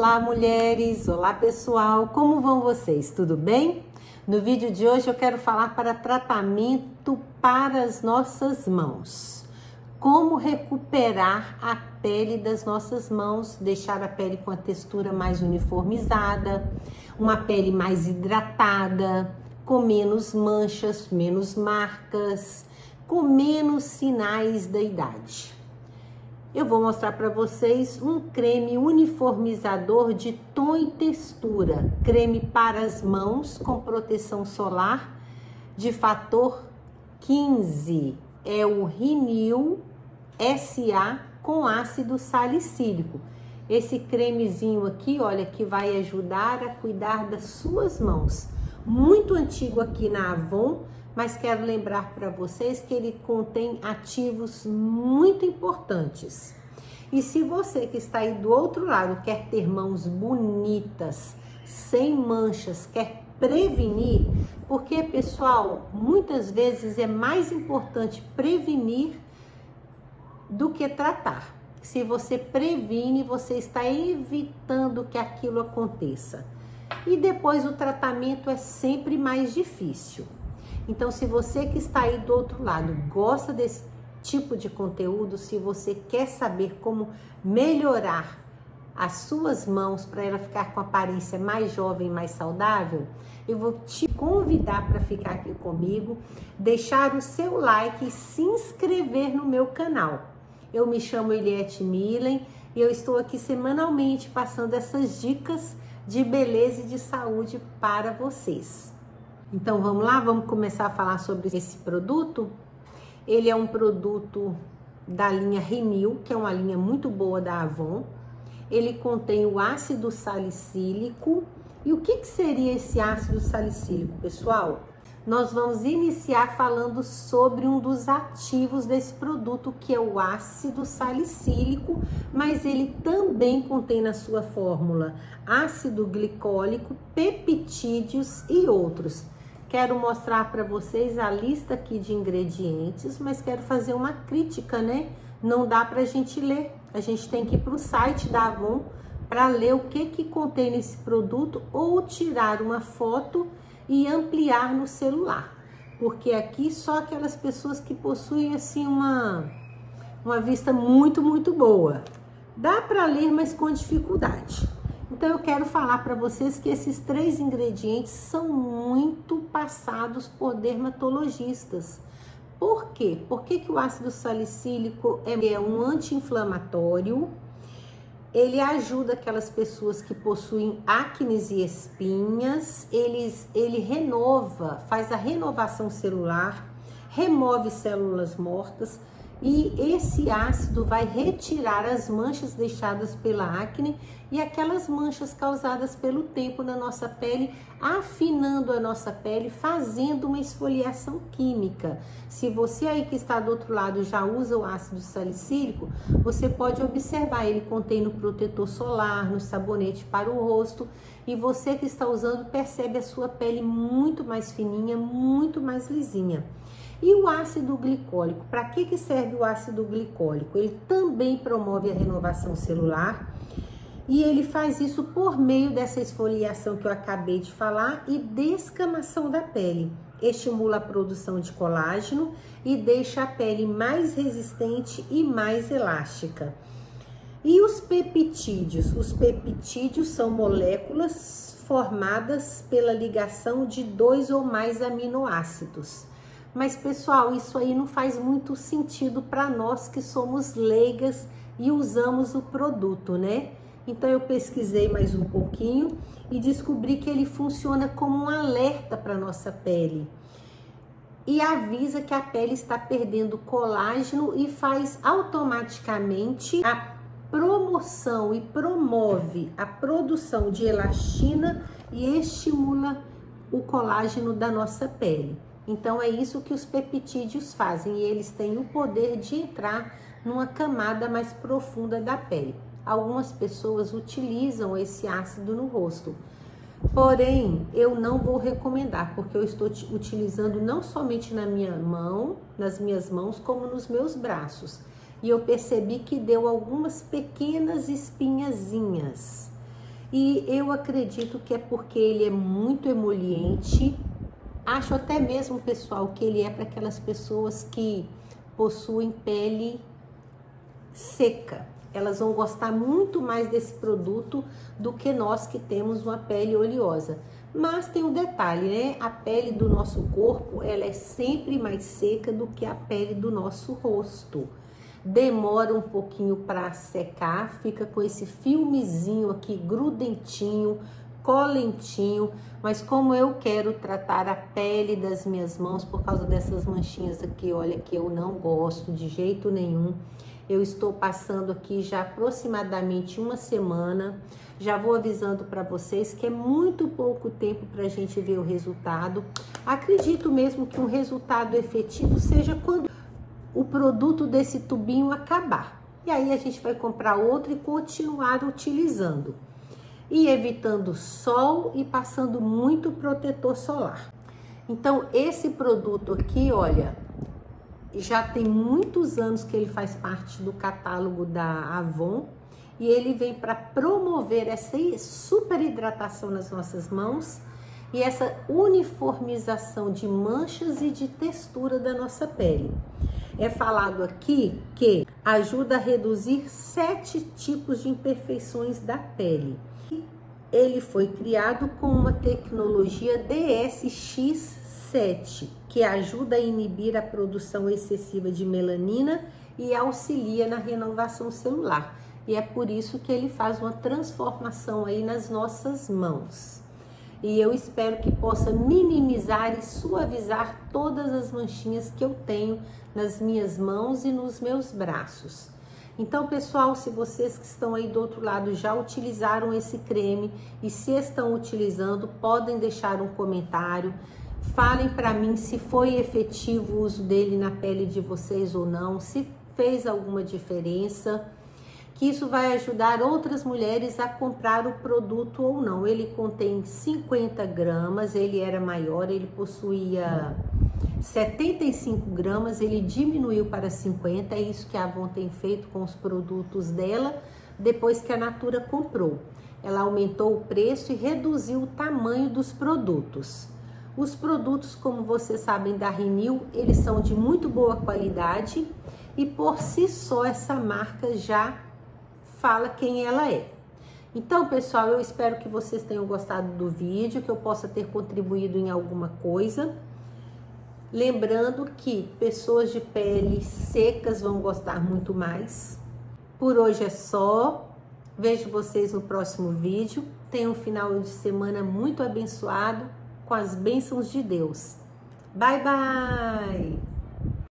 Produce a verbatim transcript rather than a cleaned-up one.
Olá, mulheres! Olá, pessoal! Como vão vocês? Tudo bem? No vídeo de hoje eu quero falar para tratamento para as nossas mãos. Como recuperar a pele das nossas mãos, deixar a pele com a textura mais uniformizada, uma pele mais hidratada, com menos manchas, menos marcas, com menos sinais da idade. Eu vou mostrar para vocês um creme uniformizador de tom e textura, creme para as mãos com proteção solar de fator quinze, é o Renew S A com ácido salicílico. Esse cremezinho aqui, olha, que vai ajudar a cuidar das suas mãos. Muito antigo aqui na Avon, mas quero lembrar para vocês que ele contém ativos muito importantes. E se você que está aí do outro lado quer ter mãos bonitas, sem manchas, quer prevenir, porque, pessoal, muitas vezes é mais importante prevenir do que tratar. Se você previne, você está evitando que aquilo aconteça. E depois o tratamento é sempre mais difícil. Então, se você que está aí do outro lado gosta desse tipo de conteúdo, se você quer saber como melhorar as suas mãos para ela ficar com aparência mais jovem, mais saudável, eu vou te convidar para ficar aqui comigo, deixar o seu like e se inscrever no meu canal. Eu me chamo Eliette Milen e eu estou aqui semanalmente passando essas dicas de beleza e de saúde para vocês. Então vamos lá, vamos começar a falar sobre esse produto. Ele é um produto da linha Renew, que é uma linha muito boa da Avon. Ele contém o ácido salicílico. E o que que seria esse ácido salicílico, pessoal? Nós vamos iniciar falando sobre um dos ativos desse produto, que é o ácido salicílico, mas ele também contém na sua fórmula ácido glicólico, peptídeos e outros. Quero mostrar para vocês a lista aqui de ingredientes, mas quero fazer uma crítica, né? Não dá para a gente ler, a gente tem que ir para o site da Avon para ler o que que contém nesse produto ou tirar uma foto e ampliar no celular, porque aqui só aquelas pessoas que possuem assim uma, uma vista muito, muito boa. Dá para ler, mas com dificuldade. Então eu quero falar para vocês que esses três ingredientes são muito passados por dermatologistas. Por quê? Por que que o ácido salicílico é um anti-inflamatório? Ele ajuda aquelas pessoas que possuem acne e espinhas, eles, ele renova, faz a renovação celular, remove células mortas, e esse ácido vai retirar as manchas deixadas pela acne e aquelas manchas causadas pelo tempo na nossa pele, afinando a nossa pele, fazendo uma esfoliação química. Se você aí que está do outro lado já usa o ácido salicílico, você pode observar, ele contém no protetor solar, no sabonete para o rosto, e você que está usando percebe a sua pele muito mais fininha, muito mais lisinha. E o ácido glicólico, para que que serve o ácido glicólico? Ele também promove a renovação celular e ele faz isso por meio dessa esfoliação que eu acabei de falar e descamação da pele. Estimula a produção de colágeno e deixa a pele mais resistente e mais elástica. E os peptídeos? Os peptídeos são moléculas formadas pela ligação de dois ou mais aminoácidos. Mas, pessoal, isso aí não faz muito sentido para nós que somos leigas e usamos o produto, né? Então, eu pesquisei mais um pouquinho e descobri que ele funciona como um alerta para nossa pele. E avisa que a pele está perdendo colágeno e faz automaticamente a promoção e promove a produção de elastina e estimula o colágeno da nossa pele. Então, é isso que os peptídeos fazem, e eles têm o poder de entrar numa camada mais profunda da pele. Algumas pessoas utilizam esse ácido no rosto, porém, eu não vou recomendar, porque eu estou utilizando não somente na minha mão, nas minhas mãos, como nos meus braços. E eu percebi que deu algumas pequenas espinhazinhas. E eu acredito que é porque ele é muito emoliente. Acho até mesmo, pessoal, que ele é para aquelas pessoas que possuem pele seca. Elas vão gostar muito mais desse produto do que nós que temos uma pele oleosa. Mas tem um detalhe, né? A pele do nosso corpo, ela é sempre mais seca do que a pele do nosso rosto. Demora um pouquinho para secar, fica com esse filmezinho aqui grudentinho, colentinho, mas como eu quero tratar a pele das minhas mãos por causa dessas manchinhas aqui, olha, que eu não gosto de jeito nenhum, eu estou passando aqui já aproximadamente uma semana. Já vou avisando para vocês que é muito pouco tempo para a gente ver o resultado. Acredito mesmo que um resultado efetivo seja quando o produto desse tubinho acabar. E aí a gente vai comprar outro e continuar utilizando. E evitando sol e passando muito protetor solar. Então esse produto aqui, olha, já tem muitos anos que ele faz parte do catálogo da Avon. E ele vem para promover essa super hidratação nas nossas mãos e essa uniformização de manchas e de textura da nossa pele. É falado aqui que ajuda a reduzir sete tipos de imperfeições da pele. Ele foi criado com uma tecnologia D S X sete, que ajuda a inibir a produção excessiva de melanina e auxilia na renovação celular. E é por isso que ele faz uma transformação aí nas nossas mãos. E eu espero que possa minimizar e suavizar todas as manchinhas que eu tenho nas minhas mãos e nos meus braços. Então, pessoal, se vocês que estão aí do outro lado já utilizaram esse creme e se estão utilizando, podem deixar um comentário. Falem para mim se foi efetivo o uso dele na pele de vocês ou não, se fez alguma diferença. Que isso vai ajudar outras mulheres a comprar o produto ou não. Ele contém cinquenta gramas, ele era maior, ele possuía setenta e cinco gramas, ele diminuiu para cinquenta, é isso que a Avon tem feito com os produtos dela, depois que a Natura comprou. Ela aumentou o preço e reduziu o tamanho dos produtos. Os produtos, como vocês sabem, da Renew, eles são de muito boa qualidade e por si só essa marca já fala quem ela é. Então, pessoal, eu espero que vocês tenham gostado do vídeo, que eu possa ter contribuído em alguma coisa. Lembrando que pessoas de pele secas vão gostar muito mais. Por hoje é só. Vejo vocês no próximo vídeo. Tenham um final de semana muito abençoado, com as bênçãos de Deus. Bye, bye!